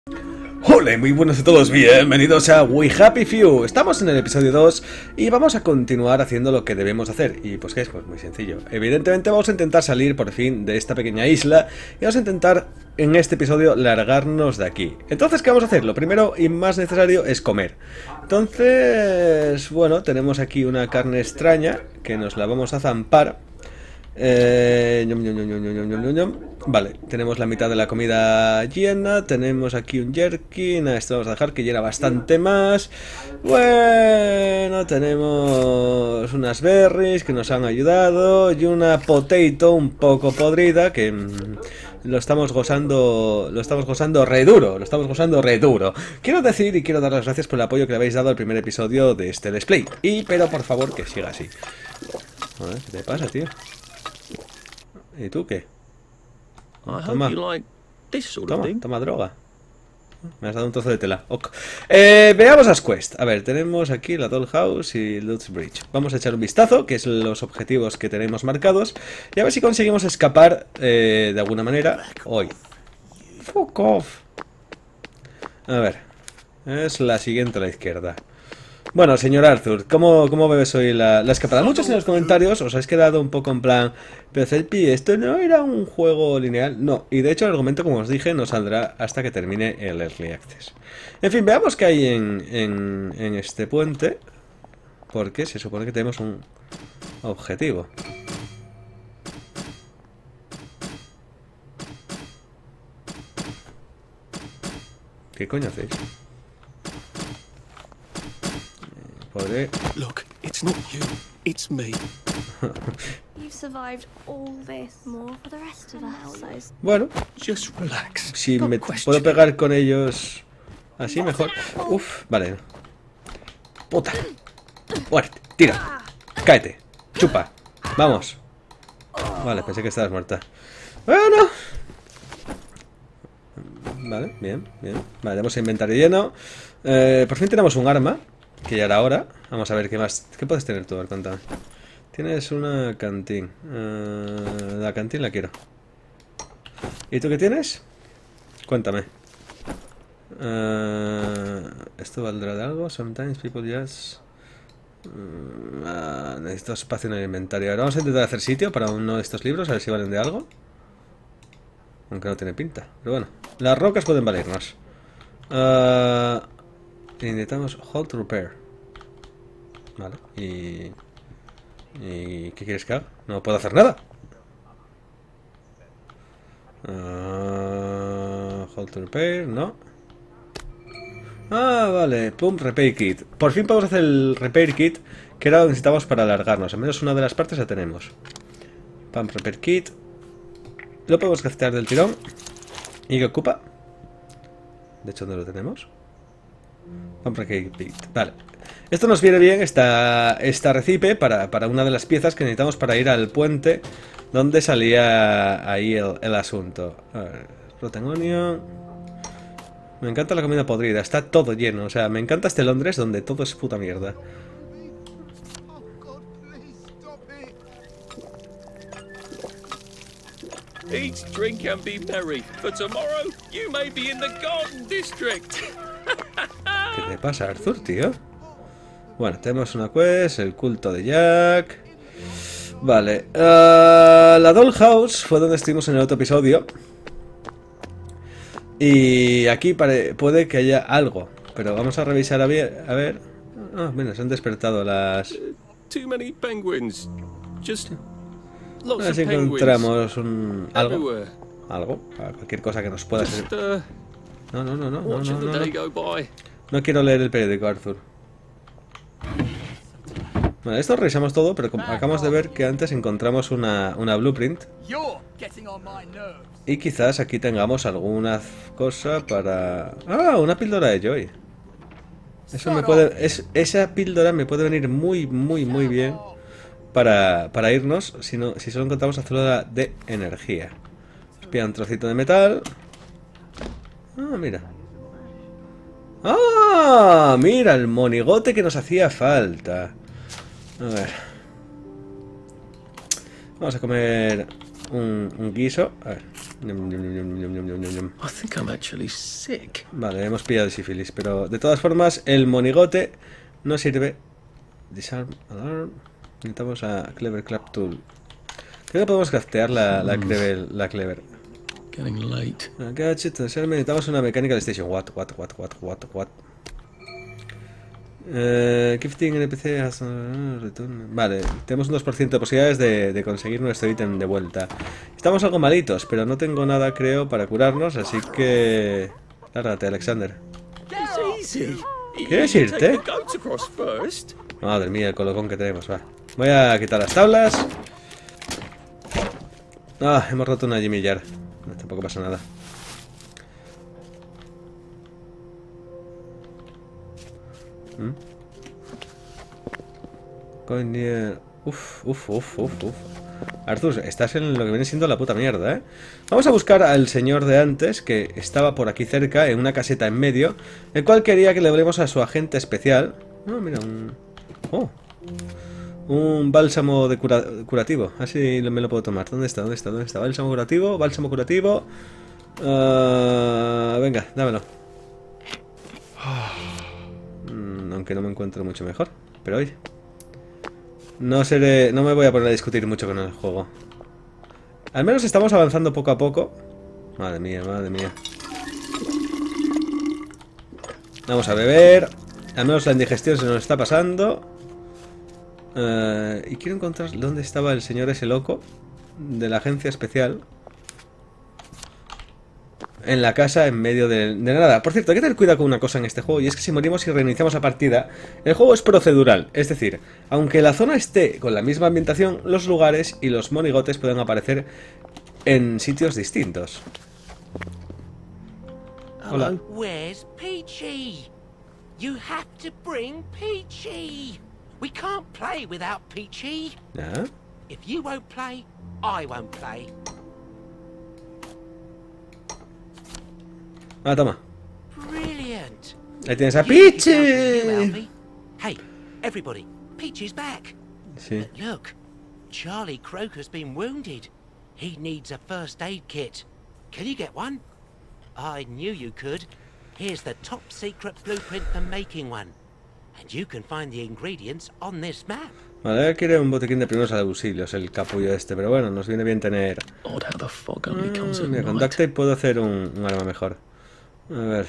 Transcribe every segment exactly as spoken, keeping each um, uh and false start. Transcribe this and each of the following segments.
Hola, muy buenos a todos, bienvenidos a We Happy Few. Estamos en el episodio dos y vamos a continuar haciendo lo que debemos hacer. Y pues que es pues muy sencillo. Evidentemente vamos a intentar salir por fin de esta pequeña isla y vamos a intentar en este episodio largarnos de aquí. Entonces, ¿qué vamos a hacer? Lo primero y más necesario es comer. Entonces, bueno, tenemos aquí una carne extraña que nos la vamos a zampar. Eh, ñom, ñom, ñom, ñom, ñom, ñom, ñom. Vale, tenemos la mitad de la comida llena. Tenemos aquí un jerky. Nada, esto vamos a dejar que llena bastante más. Bueno, tenemos unas berries que nos han ayudado. Y una potato un poco podrida que mmm, lo estamos gozando. Lo estamos gozando re duro. Lo estamos gozando re duro. Quiero decir y quiero dar las gracias por el apoyo que le habéis dado al primer episodio de este display. Y pero por favor que siga así. A ver, ¿qué te pasa, tío? ¿Y tú qué? Toma. Toma, toma droga. Me has dado un trozo de tela. Ok. Eh, veamos las quests. A ver, tenemos aquí la Dollhouse y Lutz Bridge. Vamos a echar un vistazo, que es los objetivos que tenemos marcados. Y a ver si conseguimos escapar eh, de alguna manera. Hoy. Fuck off. A ver. Es la siguiente a la izquierda. Bueno, señor Arthur, ¿cómo, cómo ves hoy la, la escapada? Muchos en los comentarios os habéis quedado un poco en plan, pero Celpi, ¿esto no era un juego lineal? No, y de hecho el argumento, como os dije, no saldrá hasta que termine el Early Access. En fin, veamos qué hay en, en, en este puente, porque se supone que tenemos un objetivo. ¿Qué coño hacéis? Podré... Look, it's not you, it's me. You've survived all this more for the rest of us. Bueno, Just relax. si me puedo pegar con ellos así mejor. Uf, vale. Puta. Muerte, tira. Cáete. Chupa. Vamos. Vale, pensé que estabas muerta. Bueno. Vale, bien, bien. Vale, tenemos el inventario lleno. Eh, por fin tenemos un arma. Que ya era hora. Vamos a ver qué más. ¿Qué puedes tener tú? A ver, cuéntame. Tienes una cantín. Uh, la cantín la quiero. ¿Y tú qué tienes? Cuéntame. Uh, ¿Esto valdrá de algo? Sometimes people just... Uh, necesito espacio en el inventario. Ahora vamos a intentar hacer sitio para uno de estos libros. A ver si valen de algo. Aunque no tiene pinta. Pero bueno. Las rocas pueden valernos. Uh, Necesitamos hold to repair. Vale, y... ¿Y qué quieres que haga? No puedo hacer nada. Uh, hold to repair, no. Ah, vale, pump repair kit. Por fin podemos hacer el repair kit, que era lo que necesitamos para alargarnos. Al menos una de las partes la tenemos. Pump repair kit. Lo podemos gastar del tirón. ¿Y qué ocupa? De hecho, ¿dónde lo tenemos? Vale, esto nos viene bien, esta, esta recipe para, para una de las piezas que necesitamos para ir al puente donde salía ahí el, el asunto. A ver, Protegonio. Me encanta la comida podrida, está todo lleno. O sea, me encanta este Londres donde todo es puta mierda. Eat, drink and be merry, for tomorrow you may be in the Garden District. ¿Qué te pasa, Arthur, tío? Bueno, tenemos una quest, el culto de Jack. Vale, uh, la Dollhouse fue donde estuvimos en el otro episodio. Y aquí puede que haya algo, pero vamos a revisar a ver. A ver. Ah, mira, se han despertado las... Too many penguins. Just a ver si encontramos un... algo. Algo, cualquier cosa que nos pueda servir. No, no, no, no, no, no, no, no. No quiero leer el periódico, Arthur. Vale, esto revisamos todo, pero acabamos de ver que antes encontramos una, una blueprint. Y quizás aquí tengamos alguna cosa para... ¡Ah! Una píldora de Joy. Eso me puede... Es, esa píldora me puede venir muy, muy, muy bien para, para irnos si, no, si solo encontramos la célula de energía. Espía un trocito de metal. Ah, mira. ¡Ah! Mira, el monigote que nos hacía falta. A ver. Vamos a comer un, un guiso. A ver. Ñam, ñam, ñam, ñam, ñam, ñam, ñam. I think I'm actually sick. Vale, hemos pillado sífilis, pero de todas formas el monigote no sirve. Disarm, alarm. Necesitamos a Clever Clap Tool. Creo que podemos craftear la, la, clever, la Clever. Getting late. Gadget, necesitamos una Mechanical Station. What, what, what, what, what, what. Eh, gifting N P C has, uh, return. Vale, tenemos un dos por ciento de posibilidades de, de conseguir nuestro ítem de vuelta. Estamos algo malitos, pero no tengo nada, creo, para curarnos, así que... Lárgate, Alexander. It's easy. ¿Quieres You irte? take the goat across first. Madre mía, el colocón que tenemos, va. Voy a quitar las tablas. Ah, hemos roto una Jimmy Jar. No, tampoco pasa nada. ¿Mm? Coño. Uf, uf, uf, uf, uf. Arthur, estás en lo que viene siendo la puta mierda, ¿eh? Vamos a buscar al señor de antes, que estaba por aquí cerca, en una caseta en medio, el cual quería que le hablemos a su agente especial. Oh, mira, un... Oh. Un bálsamo de cura... curativo. Así me lo puedo tomar. ¿Dónde está? ¿Dónde está? ¿Dónde está? Bálsamo curativo, bálsamo curativo. Uh... Venga, dámelo. Mm, aunque no me encuentro mucho mejor. Pero oye. No seré... No me voy a poner a discutir mucho con el juego. Al menos estamos avanzando poco a poco. Madre mía, madre mía. Vamos a beber. Al menos la indigestión se nos está pasando. Uh, y quiero encontrar dónde estaba el señor ese loco de la agencia especial. En la casa, en medio de, de nada. Por cierto, hay que tener cuidado con una cosa en este juego, y es que si morimos y reiniciamos la partida, el juego es procedural. Es decir, aunque la zona esté con la misma ambientación, los lugares y los monigotes pueden aparecer en sitios distintos. Hola. Where's Peachy? You have to bring Peachy. We can't play without Peachy. ¿Ah? If you won't play, I won't play. Ah, toma. Brilliant. Ahí tienes a You keep counting you, Peachy. Alfie. Hey, everybody, Peachy's back. Sí. But look, Charlie Croker's been wounded. He needs a first aid kit. Can you get one? I knew you could. Here's the top secret blueprint for making one. And you can find the ingredients on this map. Vale, quiere un botiquín de primeros auxilios, el capullo este, pero bueno, nos viene bien tener... Odd how the fog only comes Ah, at mira, con night. duct tape puedo hacer un, un arma mejor. A ver.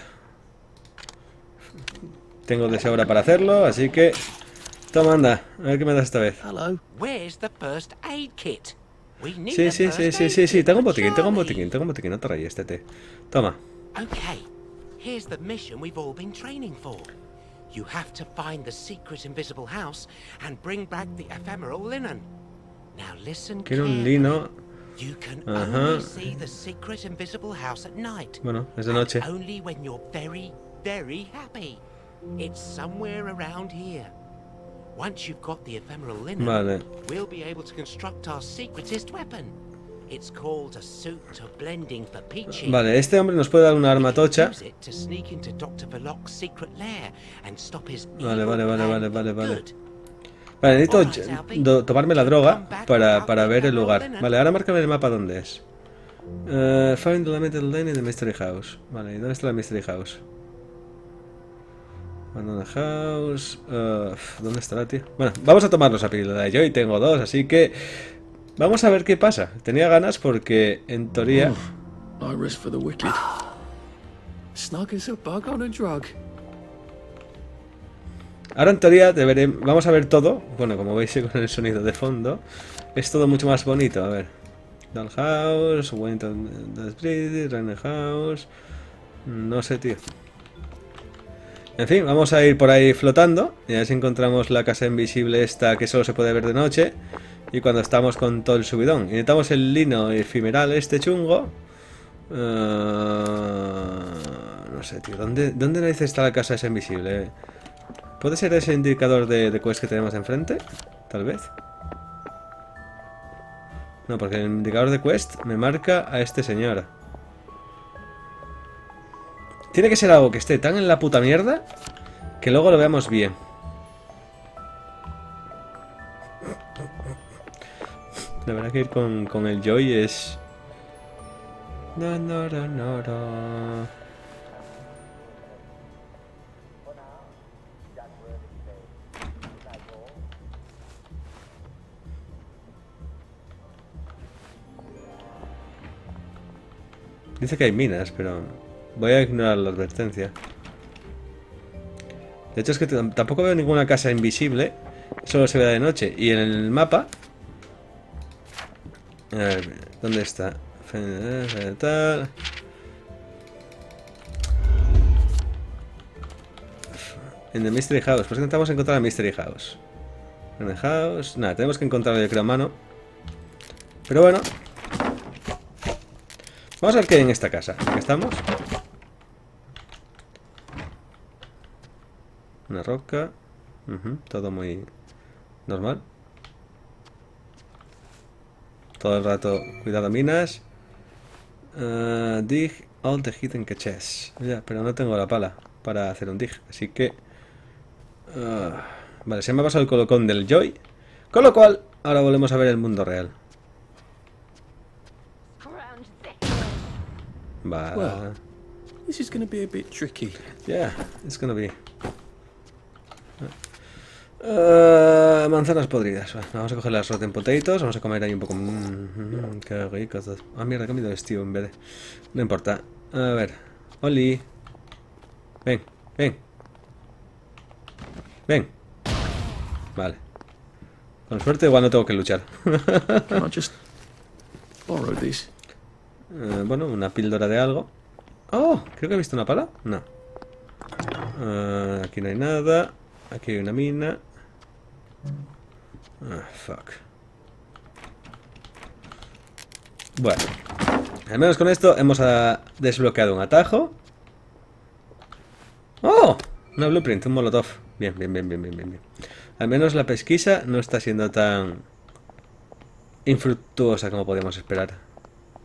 Tengo de sobra para hacerlo, así que... Toma, anda, a ver qué me das esta vez. Hello. Where's the first aid kit? We need Sí, a sí, first sí, sí, aid sí, sí, kit tengo un for botiquín, tengo un Charlie. botiquín, tengo un botiquín, no te rayes, tete. Toma. Okay, here's the mission we've all been training for. You have to find the secret invisible house and bring back the ephemeral linen. Now listen Quiero un carefully. lino... You can Ajá. only see the secret invisible house at night. Bueno, es de and noche. only when you're very, very happy. It's somewhere around here. Once you've got the ephemeral linen, Vale. we'll be able to construct our secretest weapon. It's called a suit of blending for Peachy. Vale, este hombre nos puede dar una arma tocha. Use it to sneak into doctor Verloc's secret lair and stop his Vale, evil vale, vale, plan vale, for vale, vale. good. Vale, necesito do- tomarme la droga para, para ver el lugar. Vale, ahora márcame el mapa dónde es. Uh, find the limited lane in the mystery house. Vale, ¿y dónde está la mystery house? Abandoned house... Uh, ¿Dónde estará, tío? Bueno, vamos a tomarnos a píldora. Yo y tengo dos, así que... Vamos a ver qué pasa. Tenía ganas porque, en teoría... No rest for the wicked. Snug as a bug on a drug. Ahora en teoría deberé, vamos a ver todo. Bueno, como veis con el sonido de fondo, es todo mucho más bonito. A ver, Dollhouse, Wellington, Runner House, no sé, tío. En fin, vamos a ir por ahí flotando y a ver si encontramos la casa invisible esta que solo se puede ver de noche. Y cuando estamos con todo el subidón, y necesitamos el lino efimeral este chungo. Uh, no sé, tío, ¿dónde, dónde narices está la casa esa invisible? ¿Puede ser ese indicador de, de quest que tenemos enfrente? Tal vez. No, porque el indicador de quest me marca a este señor. Tiene que ser algo que esté tan en la puta mierda que luego lo veamos bien. La verdad que ir con, con el Joy es... No, no, no, no, no. Dice que hay minas, pero voy a ignorar la advertencia. De hecho es que tampoco veo ninguna casa invisible. Solo se ve de noche. Y en el mapa... A ver, ¿dónde está? Tal... En el Mystery House. Pues intentamos encontrar el Mystery House. En el House... Nada, tenemos que encontrarlo, yo creo, a mano. Pero bueno... Vamos a ver qué hay en esta casa. ¿Aquí estamos? Una roca. Uh-huh, todo muy normal. Todo el rato, cuidado minas. Uh, dig all the hidden caches. Ya, pero no tengo la pala para hacer un dig. Así que... Uh, vale, se me ha pasado el colocón del Joy. Con lo cual, ahora volvemos a ver el mundo real. Vale. Well, this is going to be a bit tricky. Yeah, it's gonna be. Uh, manzanas podridas. Va, vamos a coger las rotten potatoes. Vamos a comer ahí un poco. Mm, mm, qué rico. Ah, mierda, he comido stew en vez de. No importa. A ver. Oli. Ven, ven. Ven. Vale. Con suerte, igual no tengo que luchar. Can I just borrow these? Uh, bueno, una píldora de algo. Oh, creo que he visto una pala. No. Uh, aquí no hay nada. Aquí hay una mina. Ah, fuck. Bueno. Al menos con esto hemos uh, desbloqueado un atajo. ¡Oh! Una blueprint, un molotov. Bien, bien, bien, bien, bien, bien. Al menos la pesquisa no está siendo tan infructuosa como podíamos esperar.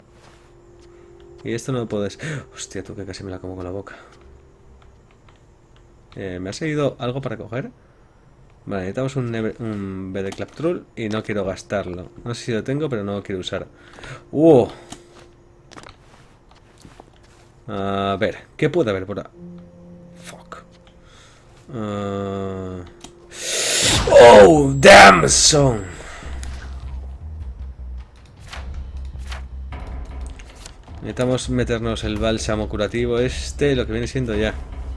Y esto no lo puedes... Hostia, tú que casi me la como con la boca. Eh, ¿Me ha seguido algo para coger? Vale, necesitamos un, un B D Claptrul y no quiero gastarlo. No sé si lo tengo, pero no lo quiero usar. ¡Uh! A ver, ¿qué puede haber por ahí? Fuck. Uh... ¡Oh, damn son! Necesitamos meternos el bálsamo curativo este, lo que viene siendo ya.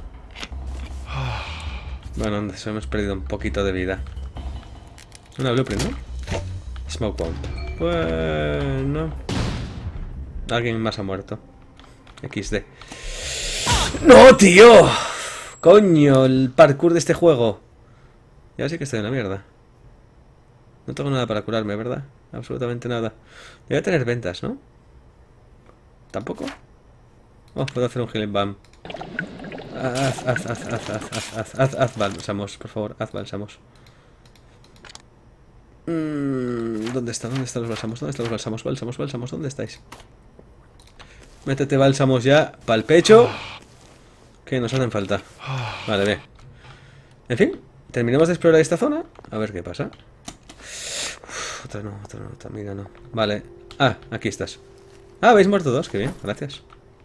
Bueno, nos hemos perdido un poquito de vida. Una blueprint, ¿no? Smoke bomb. Bueno... Alguien más ha muerto. equis de. ¡No, tío! Coño, el parkour de este juego. Ya sí que estoy en la mierda. No tengo nada para curarme, ¿verdad? Absolutamente nada. Debe tener ventas, ¿no? ¿Tampoco? Oh, puedo hacer un healing balm. Haz, haz, haz, haz, haz, haz, haz, haz, haz bálsamos, por favor, haz bálsamos. Mm, ¿Dónde está? ¿Dónde están los bálsamos? ¿Dónde están los bálsamos? Bálsamos, bálsamos, ¿dónde estáis? Métete bálsamos ya para el pecho, que nos hacen falta. Vale, bien. En fin, terminamos de explorar esta zona. A ver qué pasa. Uf, otra no, otra no, otra mira no. Vale. Ah, aquí estás. Ah, habéis muerto dos, qué bien, gracias.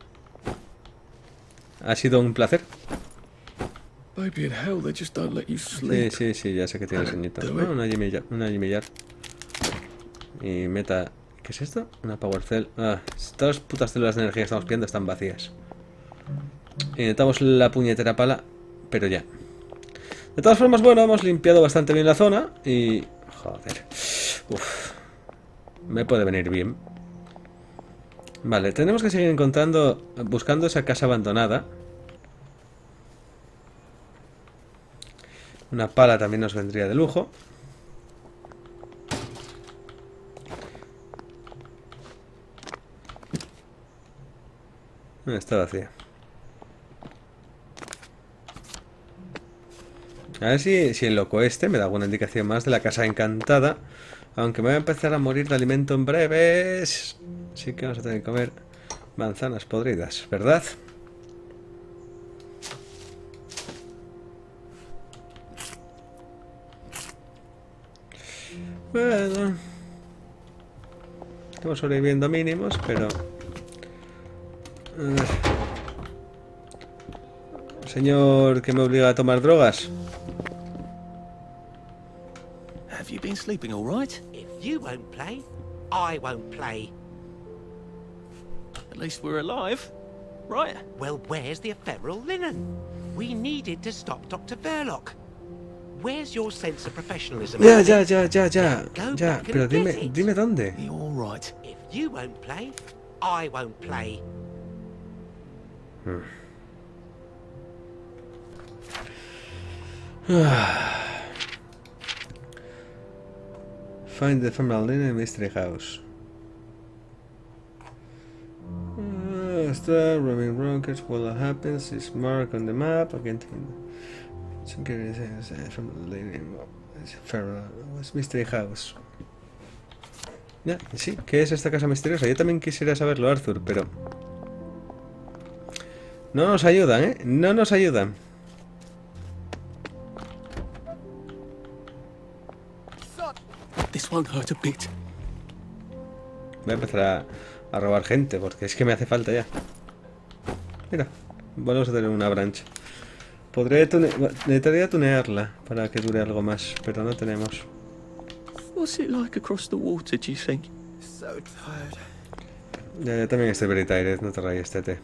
Ha sido un placer. Baby in hell, they just don't let you Sí, sleep. sí, sí, ya sé que tiene sueñito. Ah, una Jimmy Jar, una Jimmy Jar. Y meta... ¿Qué es esto? Una Power Cell. Ah, todas las putas células de energía que estamos pidiendo están vacías. Y necesitamos la puñetera pala, pero ya. De todas formas, bueno, hemos limpiado bastante bien la zona y... Joder. Uf. Me puede venir bien. Vale, tenemos que seguir encontrando, buscando esa casa abandonada. Una pala también nos vendría de lujo. Está vacía. A ver si, si el loco este me da alguna indicación más de la casa encantada. Aunque me voy a empezar a morir de alimento en breves. Así que vamos a tener que comer manzanas podridas, ¿verdad? Bueno. Estamos sobreviviendo mínimos, pero... ver. Señor que me obliga a tomar drogas. Have you been sleeping all right? If you won't play, I won't play. At least we're alive, right? Well, where's the ephemeral linen? We needed to stop Doctor Verloc. Where's your sense of professionalism? Ya, ya, ya, ya, ya. Go Ya, back and pero get dime, it. dime dónde. You're all right. If you won't play, I won't play. Find the ephemeral linen in Mystery House. Uh, Star, roaming rockets, what happens is marked on the map. Again, from the linen. Es Mystery House. Ya, sí, ¿qué es esta casa misteriosa? Yo también quisiera saberlo, Arthur, pero... No nos ayudan, ¿eh? No nos ayudan. This won't hurt a bit. Voy a empezar a, a robar gente, porque es que me hace falta ya. Mira, vamos a tener una branch. Podré tune necesitaría tunearla para que dure algo más, pero no tenemos. What's it like across the water, do you think? So tired. Ya, yo también estoy very tired, no te rayes, tete.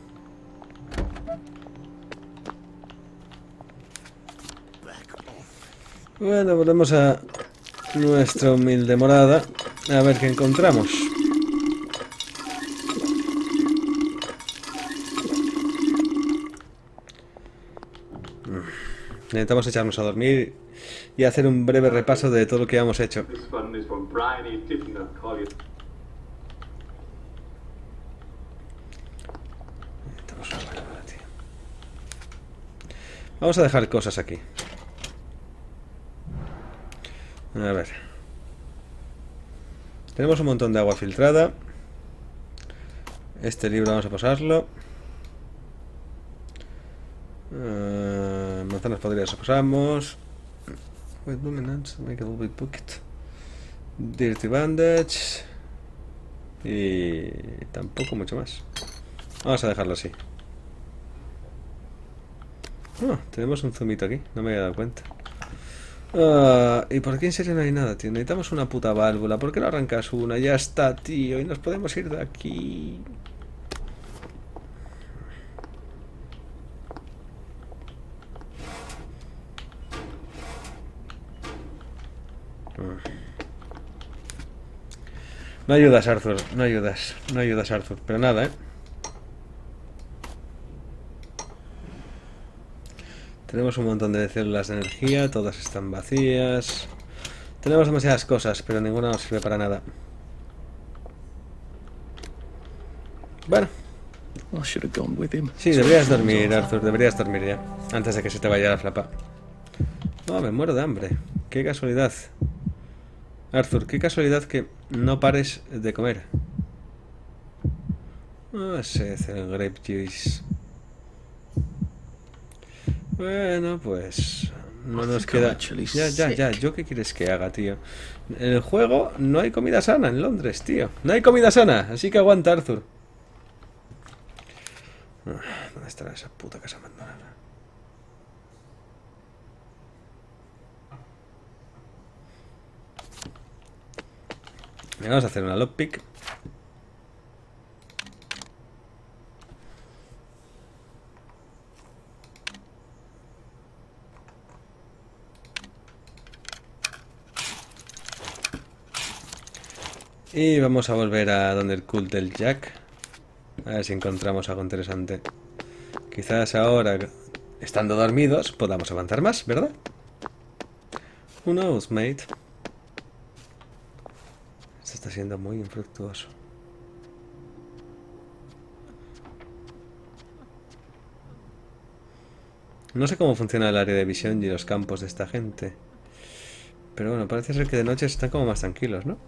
Bueno, volvemos a nuestra humilde morada. A ver qué encontramos. Necesitamos echarnos a dormir y hacer un breve repaso de todo lo que hemos hecho. Vamos a dejar cosas aquí. A ver. Tenemos un montón de agua filtrada. Este libro vamos a pasarlo. Uh, manzanas podridas pasamos. With luminance, make a little bit bucket. Dirty bandage. Y tampoco mucho más. Vamos a dejarlo así. Oh, tenemos un zoomito aquí, no me había dado cuenta. Uh, ¿Y por qué en serio no hay nada, tío? Necesitamos una puta válvula. ¿Por qué no arrancas una? Ya está, tío. Y nos podemos ir de aquí. No ayudas, Arthur. No ayudas. No ayudas, Arthur. Pero nada, ¿eh? Tenemos un montón de células de energía. Todas están vacías. Tenemos demasiadas cosas, pero ninguna nos sirve para nada. Bueno. I should have gone with him. Sí, deberías dormir, Arthur. Deberías dormir ya. Antes de que se te vaya la flapa. No, me muero de hambre. Qué casualidad. Arthur, qué casualidad que no pares de comer. Ah, ese es el grape juice. Bueno, pues no nos queda... Ya, ya, ya. ¿Yo qué quieres que haga, tío? En el juego no hay comida sana en Londres, tío. No hay comida sana, así que aguanta, Arthur. ¿Dónde estará esa puta casa abandonada? Vamos a hacer una lockpick. Y vamos a volver a donde el cult del Jack. A ver si encontramos algo interesante. Quizás ahora, estando dormidos, podamos avanzar más, ¿verdad? Who knows, mate? Esto está siendo muy infructuoso. No sé cómo funciona el área de visión y los campos de esta gente. Pero bueno, parece ser que de noche están como más tranquilos, ¿no?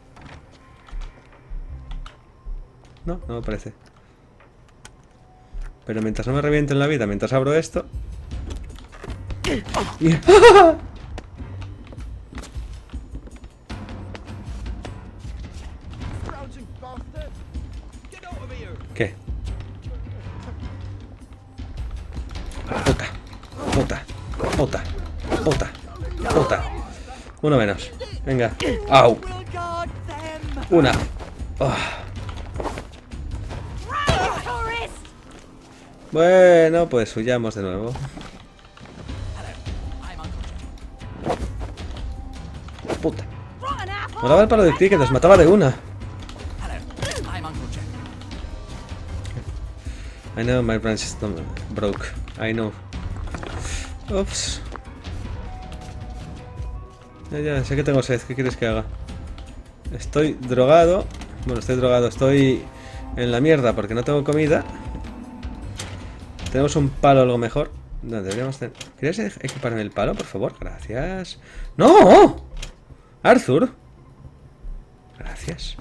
No, no me parece. Pero mientras no me revienten la vida, mientras abro esto... ¿Qué? Puta. Puta. Puta. Puta. Puta. Uno menos. Venga. Au. Una. Oh. Bueno, pues huyamos de nuevo. Puta. Molaba el palo de cricket, los mataba de una. I know my branch is broke. I know. Ups. Ya, ya, sé que tengo sed. ¿Qué quieres que haga? Estoy drogado. Bueno, estoy drogado. Estoy en la mierda porque no tengo comida. Tenemos un palo algo mejor. No, deberíamos tener... ¿Quieres equiparme el palo, por favor? Gracias. ¡No! Arthur. Gracias.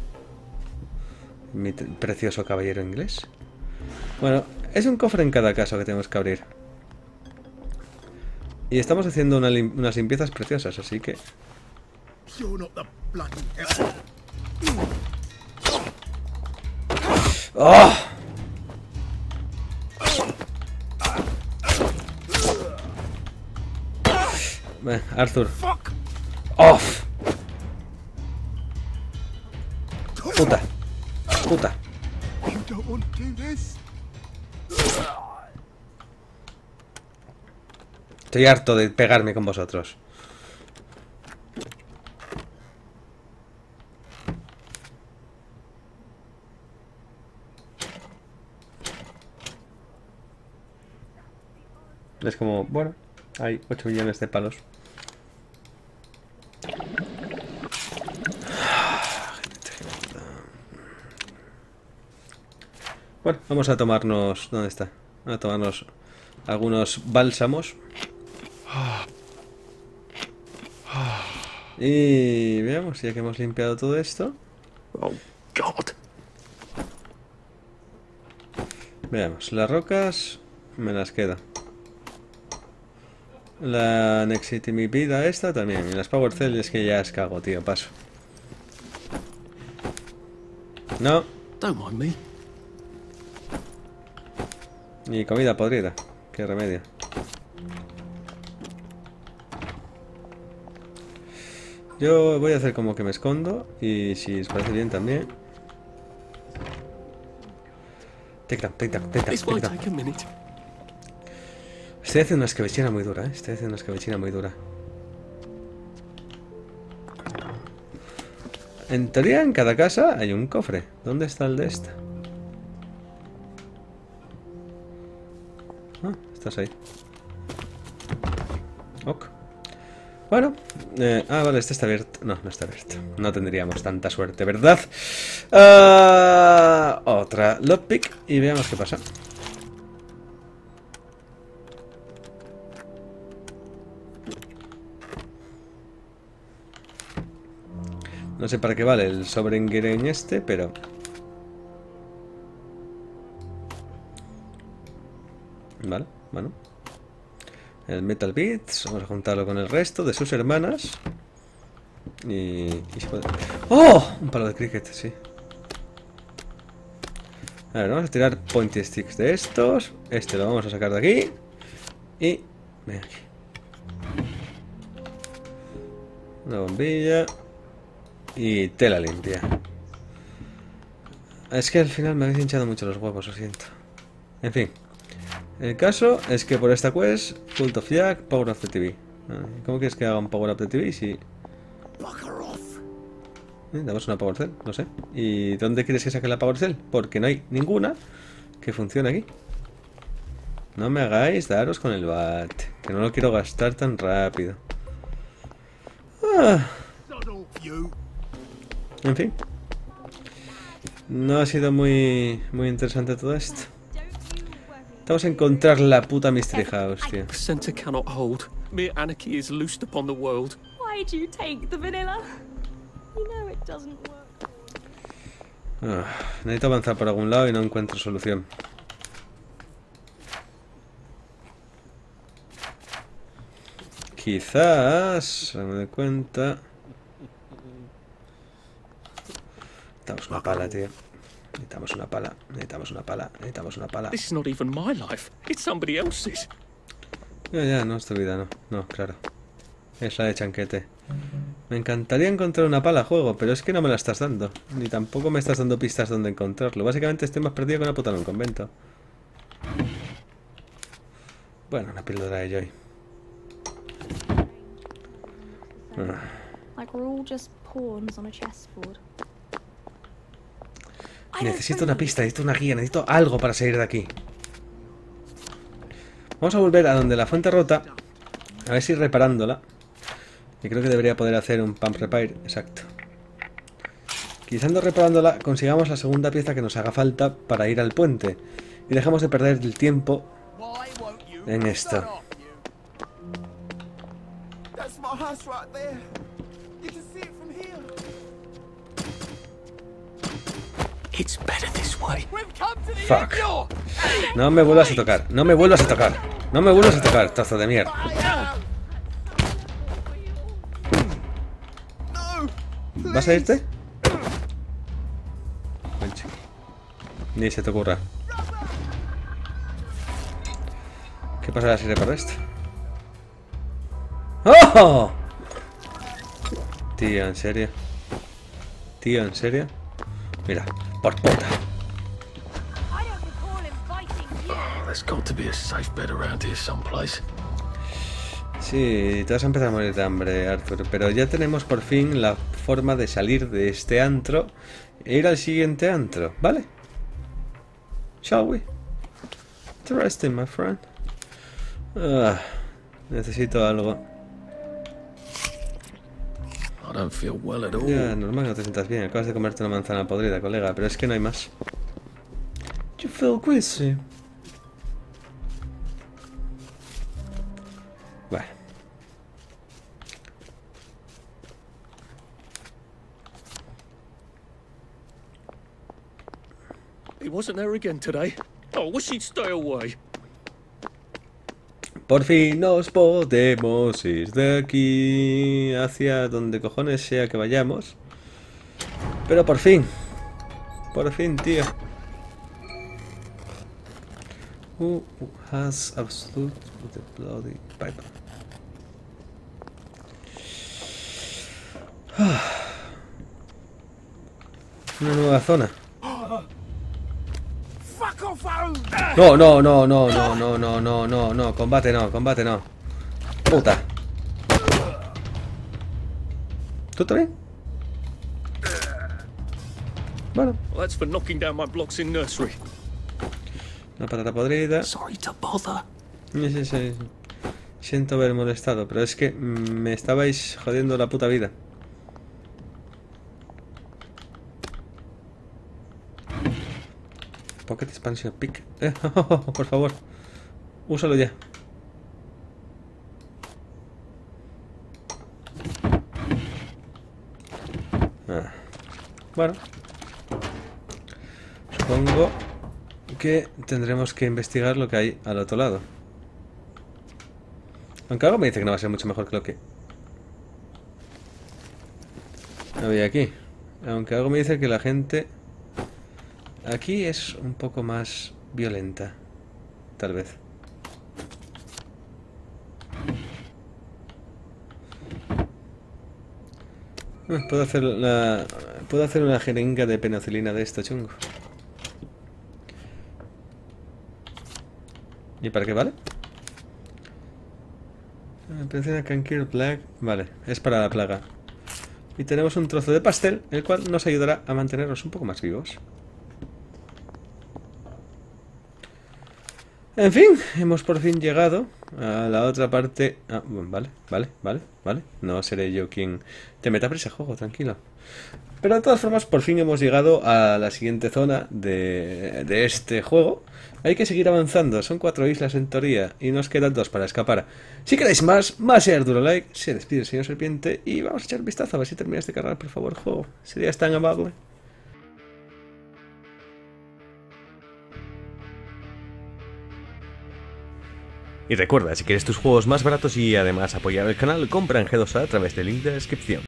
Mi precioso caballero inglés. Bueno, es un cofre en cada caso que tenemos que abrir. Y estamos haciendo una lim unas limpiezas preciosas, así que... ¡Oh! Ven, Arthur. ¡Off! Puta. Puta. Estoy harto de pegarme con vosotros. Es como, bueno, hay ocho millones de palos. Bueno, vamos a tomarnos... ¿Dónde está? Vamos a tomarnos algunos bálsamos. Y veamos, ya que hemos limpiado todo esto. Oh, God. Veamos, las rocas me las quedo. La Nexitimivida esta también. Y las Power Cell es que ya es cago, tío, paso. No. Don't mind me. Y comida podrida. Qué remedio. Yo voy a hacer como que me escondo. Y si os parece bien también. Tic-tac, tic-tac, tic-tac, This might tic-tac. take a minute. Estoy haciendo una escabechina muy dura, ¿eh? Estoy haciendo una escabechina muy dura. En teoría, en cada casa hay un cofre. ¿Dónde está el de esta? Ah, estás ahí. Ok. Bueno. Eh, ah, vale, este está abierto. No, no está abierto. No tendríamos tanta suerte, ¿verdad? Uh, otra lockpick. Y veamos qué pasa. No sé para qué vale el sobrenguereñ este, pero... Vale, bueno. El Metal Beats, vamos a juntarlo con el resto de sus hermanas. Y... y se puede... ¡Oh! Un palo de cricket, sí. A ver, vamos a tirar pointy sticks de estos. Este lo vamos a sacar de aquí. Y... ven aquí. Una bombilla... Y tela limpia. Es que al final me habéis hinchado mucho los huevos, lo siento. En fin. El caso es que por esta quest, Cult of Jack, Power of the T V. ¿Cómo quieres que haga un Power of the T V si... ¿Eh? Damos una Power Cell, no sé. ¿Y dónde quieres que saque la Power Cell? Porque no hay ninguna que funcione aquí. No me hagáis daros con el bat, que no lo quiero gastar tan rápido. Ah... En fin. No ha sido muy muy interesante todo esto. Vamos a encontrar la puta Mystery House, tío. Center cannot hold. Mere anarchy is loosed upon the world. Why'd you take the vanilla? You know it doesn't work. Ah, necesito avanzar por algún lado y no encuentro solución. Quizás... me doy cuenta... Damos una pala, tío. Necesitamos una pala, necesitamos una pala, necesitamos una pala. This is not even my life. It's somebody else's. Ya, ya, no es tu vida, no. No, claro. Es la de Chanquete. Me encantaría encontrar una pala, juego, pero es que no me la estás dando. Ni tampoco me estás dando pistas donde encontrarlo. Básicamente estoy más perdido que una puta en un convento. Bueno, una píldora de Joy. Ah. Like we're all just pawns on a chessboard. Necesito una pista, necesito una guía, necesito algo para salir de aquí. Vamos a volver a donde la fuente rota. A ver si reparándola. Y creo que debería poder hacer un pump repair. Exacto. Quizás no reparándola consigamos la segunda pieza que nos haga falta para ir al puente. Y dejamos de perder el tiempo en esto. It's better this way. Fuck. No me vuelvas a tocar. No me vuelvas a tocar. No me vuelvas a tocar, trozo de mierda. ¿Vas a irte? Concha. Ni se te ocurra. ¿Qué pasará si reparo esto? ¡Oh! Tío, ¿en serio? Tío, ¿en serio? Mira, por puta. There's got to be a safe bed around here someplace. Sí, te vas a empezar a morir de hambre, Arthur. Pero ya tenemos por fin la forma de salir de este antro e ir al siguiente antro, ¿vale? Shall we? Interesting, my friend. Ah, necesito algo. I don't feel well at all. Ya, normal que no te sientas bien. Acabas de comerte una manzana podrida, colega. Pero es que no hay más. You feel queasy. Vale. He wasn't there again today. Oh, wish he'd stay away. Por fin nos podemos ir de aquí hacia donde cojones sea que vayamos. Pero por fin. Por fin, tío. Who has absolute the bloody pipe? Una nueva zona. No, no, no, no, no, no, no, no, no, no, combate no, combate no. Puta. ¿Tú también? Bueno. Well, that's for knocking down my blocks in nursery. Una patata podrida. Sorry to bother. Sí, sí, sí. Siento haber molestado, pero es que me estabais jodiendo la puta vida. Pocket Expansion Pick. Eh, oh, oh, oh, por favor. Úsalo ya. Ah. Bueno. Supongo que tendremos que investigar lo que hay al otro lado. Aunque algo me dice que no va a ser mucho mejor que lo que había aquí. Aunque algo me dice que la gente aquí es un poco más violenta, tal vez. Ah, puedo hacer la, puedo hacer una jeringa de penicilina de esto chungo. ¿Y para qué vale? Penicilina can cure plague. Vale, es para la plaga. Y tenemos un trozo de pastel, el cual nos ayudará a mantenernos un poco más vivos. En fin, hemos por fin llegado a la otra parte. Ah, bueno, vale, vale, vale, vale. No seré yo quien te meta prisa, juego, tranquilo. Pero de todas formas, por fin hemos llegado a la siguiente zona de, de este juego. Hay que seguir avanzando, son cuatro islas en teoría y nos quedan dos para escapar. Si queréis más, más sea duro like, se despide el señor Serpiente y vamos a echar un vistazo a ver si terminas de cargar, por favor, juego. Serías tan amable. Y recuerda, si quieres tus juegos más baratos y además apoyar el canal, compra en G dos A a través del link de la descripción.